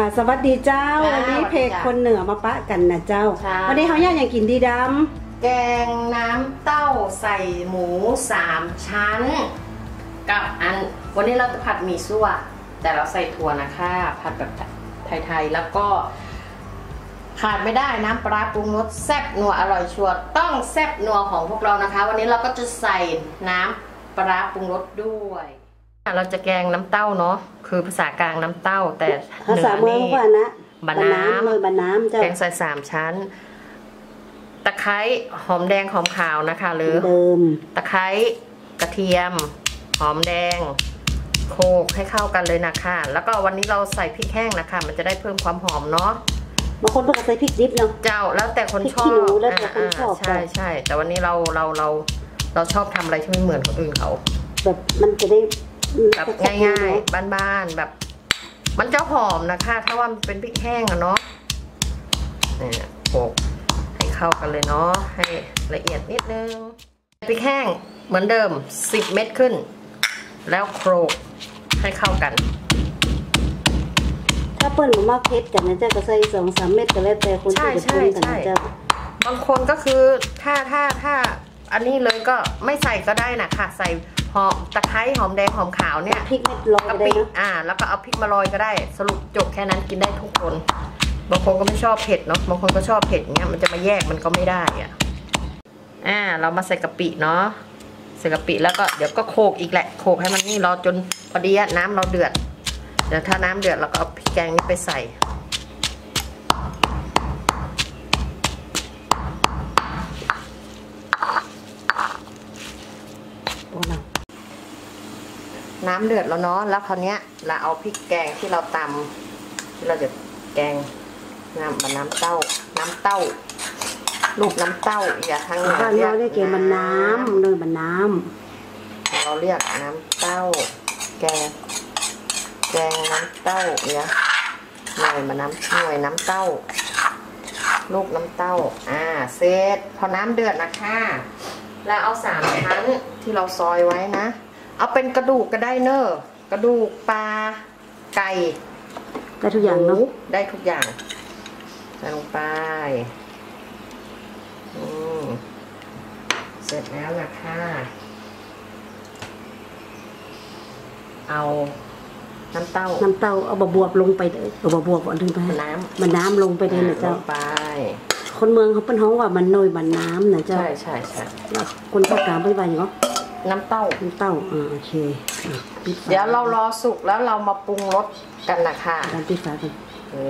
สวัสดีเจ้าวันนี้เพจคนเหนือมาปะกันนะเจ้าวันนี้เขาอยากกินดีดำแกงน้ำเต้าใส่หมู3 ชั้นกับวันนี้เราจะผัดหมี่ซั่วแต่เราใส่ถั่วนะคะผัดแบบไทยๆแล้วก็ขาดไม่ได้น้ำปลาปรุงรสแซ่บนัวอร่อยชัวร์ต้องแซ่บนัวของพวกเรานะคะวันนี้เราก็จะใส่น้ำปลาปรุงรสด้วยเราจะแกงน้ำเต้าเนาะคือภาษากลางน้ำเต้าแต่ภาษาเมืองว่านะบะน้ำเจ้าแกงใส่3 ชั้นตะไคร้หอมแดงหอมขาวนะคะหรือตะไคร้กระเทียมหอมแดงโขลกให้เข้ากันเลยนะคะแล้วก็วันนี้เราใส่พริกแห้งนะคะมันจะได้เพิ่มความหอมเนาะบางคนก็ใส่พริกดิบเนาะเจ้าแล้วแต่คนชอบใช่แต่วันนี้เราชอบทำอะไรที่ไม่เหมือนคนอื่นเขาแบบมันจะได้แบบง่ายๆบ้านๆแบบมันจะหอมนะคะถ้าว่ามันเป็นพริกแห้งอะเนาะเนี่ยโขลกให้เข้ากันเลยเนาะให้ละเอียดนิดนึงพริกแห้งเหมือนเดิม10 เม็ดขึ้นแล้วโขลกให้เข้ากันถ้าเปิ้ลมากเผ็ดกันนะเจ้าก็ใส่2-3 เม็ดก็แล้วแต่คนจะปรุงกันนะเจ้าบางคนก็คือถ้าอันนี้เลยก็ไม่ใส่ก็ได้นะค่ะใส่หอมตะไคร้หอมแดงหอมขาวเนี่ยพริกเม็ดลอยได้นะแล้วก็เอาพริกมาโรยก็ได้สรุปจบแค่นั้นกินได้ทุกคนบางคนก็ไม่ชอบเผ็ดเนาะบางคนก็ชอบเผ็ดเงี้ยมันจะมาแยกมันก็ไม่ได้เรามาใส่กะปิเนาะใส่กะปิแล้วก็เดี๋ยวก็โขลกอีกแหละโขลกให้มันนี่รอจนพอดีน้ำเราเดือดเดี๋ยวถ้าน้ำเดือดเราก็เอาพริกแกงนี้ไปใส่น้ำเดือดแล้วเนาะแล้วคราวนี้เราเอาพริกแกงที่เราตำที่เราจะแกงน้ำเต้าลูกน้ำเต้าอย่าทางบ้านเราเรียกมันน้ำเลยมันน้ำเราเรียกน้ำเต้าแกงน้ำเต้าเนี่ยหน่วยน้ำเต้าลูกน้ำเต้าเสร็จพอน้ำเดือดนะคะแล้วเอา3 ชั้นที่เราซอยไว้นะเอาเป็นกระดูกก็ได้เนอะกระดูกปลาไก่ได้ทุกอย่างเนาะได้ทุกอย่างใส่ลงไปเสร็จแล้วนะคะเอาน้ำเต้าเอาบวบลงไปเลยเอาบวบลงไปมันน้ำลงไปเลยนะเจ้าไปคนเมืองเขาเป็นห้องว่ามันนอยมันน้ำนะเจ้าใช่แล้วคนภาคกลางไปอย่างเนาะน้ำเต้าโอเคเดี๋ยวเรารอสุกแล้วเรามาปรุงรสกันนะคะการปิดฝากัน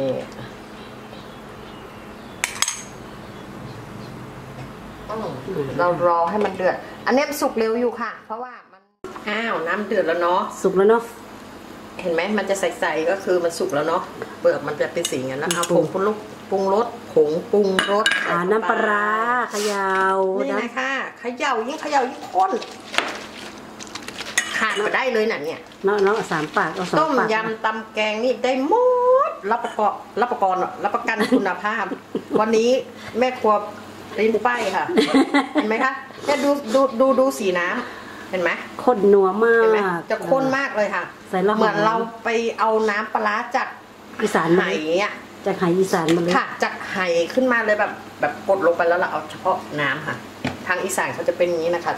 เรารอให้มันเดือดอันนี้สุกเร็วอยู่ค่ะเพราะว่ามันน้ำเดือดแล้วเนาะสุกแล้วเนาะเห็นไหมมันจะใสๆก็คือมันสุกแล้วเนาะเปลือกมันจะเป็นสีอย่างนั้นแล้วเอาผงปรุงรสผงปรุงรสน้ำปลาเขย่านี่นะคะเขย่ายิ่งข้นขาดมาได้เลยน่ะเนี่ยเนาะ3 ปากเอา2 ปากต้มยำตำแกงนี่ได้หมดรับประกันคุณภาพวันนี้แม่ครัวริมป้ายค่ะเห็นไหมคะเนี่ยดูสีน้ำเห็นไหมข้นนัวมากจะข้นมากเลยค่ะเหมือนเราไปเอาน้ำปลาจากอีสานไหจากไหอีสานมาเลยค่ะจากไหขึ้นมาเลยแบบกดลงไปแล้วเราเอาเฉพาะน้ำค่ะทางอีสานเขาจะเป็นอย่างนี้นะคะ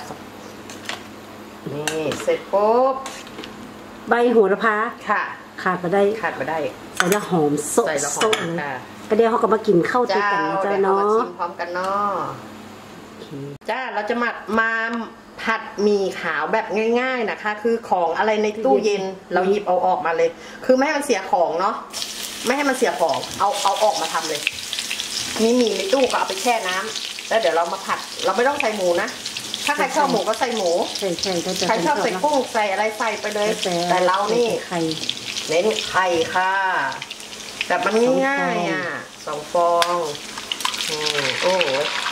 นี่เสร็จปุ๊บใบโหระพาค่ะขาดมาได้ใส่แล้วหอมโซ่ก็เดี๋ยวเขาก็มากินข้าวด้วยกันนะเจ้าเนาะชิมพร้อมกันเนาะจ้าเราจะมาผัดหมี่ขาวแบบง่ายๆนะคะคือของอะไรในตู้เย็นเราหยิบเอาออกมาเลยคือไม่ให้มันเสียของเนาะไม่ให้มันเสียของเอาออกมาทำเลยมีหมี่ในตู้ก็เอาไปแช่น้ำแล้วเดี๋ยวเรามาผัดเราไม่ต้องใส่หมูนะถ้าใครชอบหมูก็ใส่หมูใครชอบใส่กุ้งใส่อะไรใส่ไปเลยแต่เรานี่เน้นไข่ค่ะแบบมันง่าย2 ฟองโอ้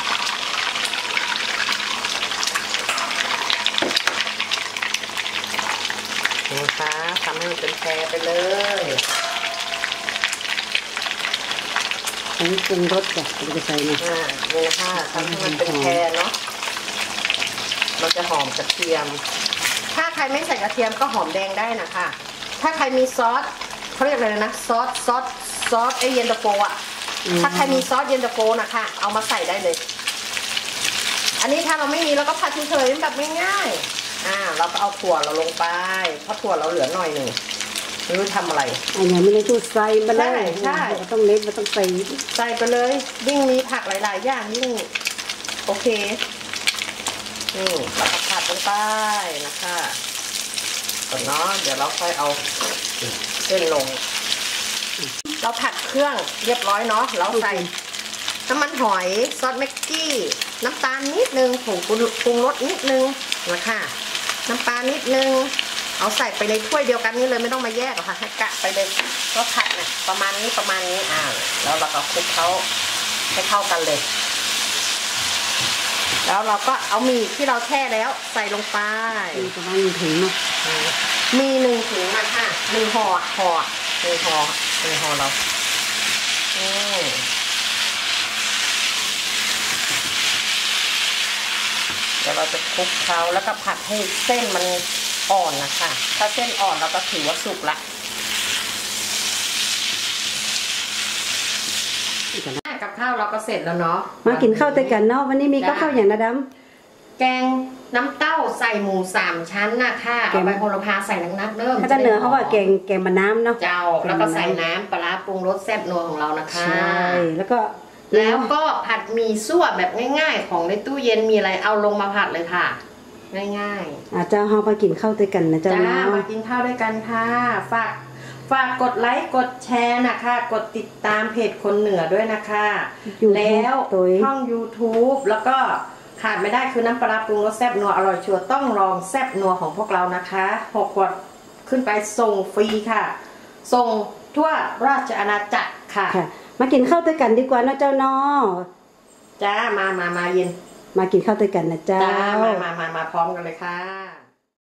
นะคะทำให้มันเป็นแพรไปเลยอันนี้ปรุงรสจ้ะเราจะใส่นี่ค่ะทำให้มันเป็นแพรเนาะเราจะหอมกระเทียมถ้าใครไม่ใส่กระเทียมก็หอมแดงได้นะคะถ้าใครมีซอสเขาเรียกอะไรนะซอสซอสเย็นตาโฟอ่ะถ้าใครมีซอสเย็นตาโฟนะคะเอามาใส่ได้เลยอันนี้ถ้าเราไม่มีเราก็ผัดเฉยๆแบบง่ายๆเราก็เอาถั่วเราลงไปเพราะถั่วเราเหลือหน่อยหนึ่งไม่รู้ทำอะไรอันนี้ไม่ได้ตู้ใส่มาเลยใช่ต้องเล็กมันต้องใส่ไปเลยยิ่งมีผักหลายๆอย่างยิ่งโอเคนี่เราก็ผัดลงไปนะคะก่อนเนาะเดี๋ยวเราค่อยเอาเส้นลงเราผัดเครื่องเรียบร้อยเนาะเราใส่น้ำมันหอยซอสแม็กกี้น้ำตาลนิดนึงผงปรุงรสนิดนึงนะคะน้ำปลานิดนึงเอาใส่ไปในถ้วยเดียวกันนี่เลยไม่ต้องมาแยกหรอกค่ะให้กะไปเลยก็ผัดเนี่ยประมาณนี้แล้วเราก็คลุกเขาให้เข้ากันเลยแล้วเราก็เอาหมี่ที่เราแช่แล้วใส่ลงไปประมาณ1 ถุงเนาะมี1 ถุงมาค่ะ1 ห่อเราเดี๋ยวเราจะคลุกเขาแล้วก็ผัดให้เส้นมันอ่อนนะคะถ้าเส้นอ่อนเราก็ถือว่าสุกละกับข้าวเราก็เสร็จแล้วเนาะมากินข้าวด้วยกันเนาะวันนี้มีข้าวอย่างนะดำแกงน้ำเต้าใส่หมู3 ชั้นนะคะเอาใบโหระพาใส่นักๆเริ่มถ้าเหนือเขาว่าแกงมะน้ำเนาะเจ้าแล้วก็ใส่น้ำปลาปรุงรสแซ่บนัวของเรานะคะใช่แล้วก็ผัดหมี่ซั่วแบบง่ายๆของในตู้เย็นมีอะไรเอาลงมาผัดเลยค่ะง่ายๆเจ้าเรามากินข้าวด้วยกันนะเจ้ามากินข้าวด้วยกันค่ะฝากกดไลค์กดแชร์นะคะกดติดตามเพจคนเหนือด้วยนะคะแล้วช่อง YouTube แล้วก็ขาดไม่ได้คือน้ำปลาปรุงรสแซ่บนัวอร่อยชัวร์ต้องลองแซ่บนัวของพวกเรานะคะ6 ขวดขึ้นไปส่งฟรีค่ะส่งทั่วราชอาณาจักรค่ะมากินข้าวด้วยกันดีกว่านะเจ้าน้อจ้ามาเย็นมากินข้าวด้วยกันนะเจ้ามาพร้อมกันเลยค่ะ